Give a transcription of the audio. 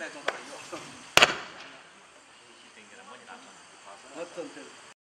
带动到了一个。等给它模拟大小。